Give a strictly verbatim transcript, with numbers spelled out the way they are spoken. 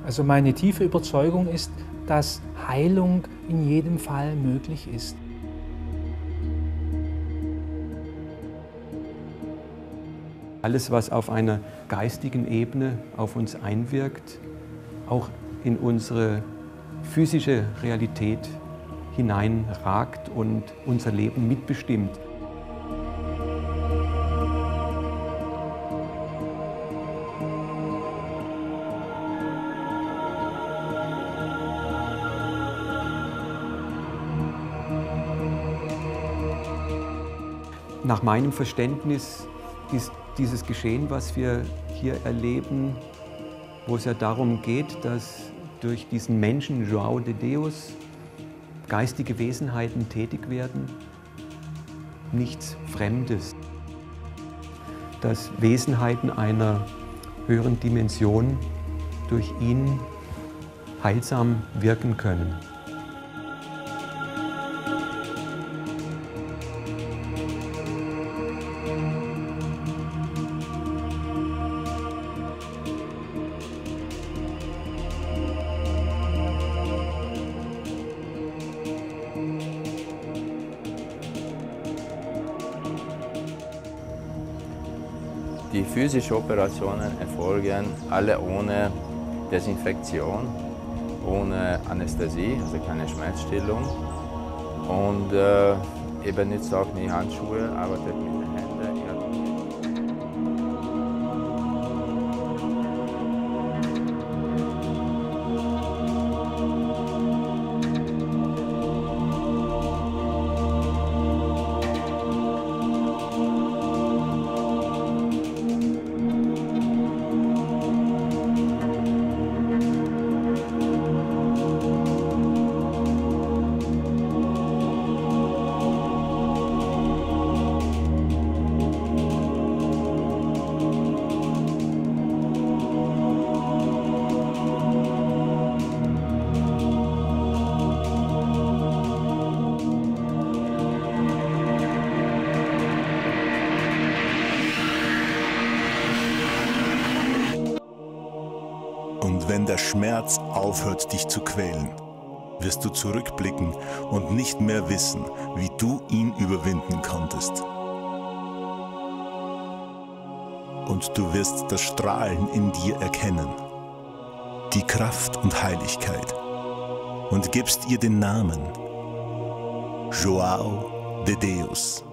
Also meine tiefe Überzeugung ist, dass Heilung in jedem Fall möglich ist. Alles, was auf einer geistigen Ebene auf uns einwirkt, auch in unsere physische Realität hineinragt und unser Leben mitbestimmt. Nach meinem Verständnis ist dieses Geschehen, was wir hier erleben, wo es ja darum geht, dass durch diesen Menschen João de Deus geistige Wesenheiten tätig werden, nichts Fremdes. Dass Wesenheiten einer höheren Dimension durch ihn heilsam wirken können. Die physischen Operationen erfolgen alle ohne Desinfektion, ohne Anästhesie, also keine Schmerzstillung. Und äh, ihr benutzt auch nie Handschuhe, arbeitet mit den Händen. Und wenn der Schmerz aufhört, dich zu quälen, wirst du zurückblicken und nicht mehr wissen, wie du ihn überwinden konntest. Und du wirst das Strahlen in dir erkennen, die Kraft und Heiligkeit, und gibst ihr den Namen João de Deus.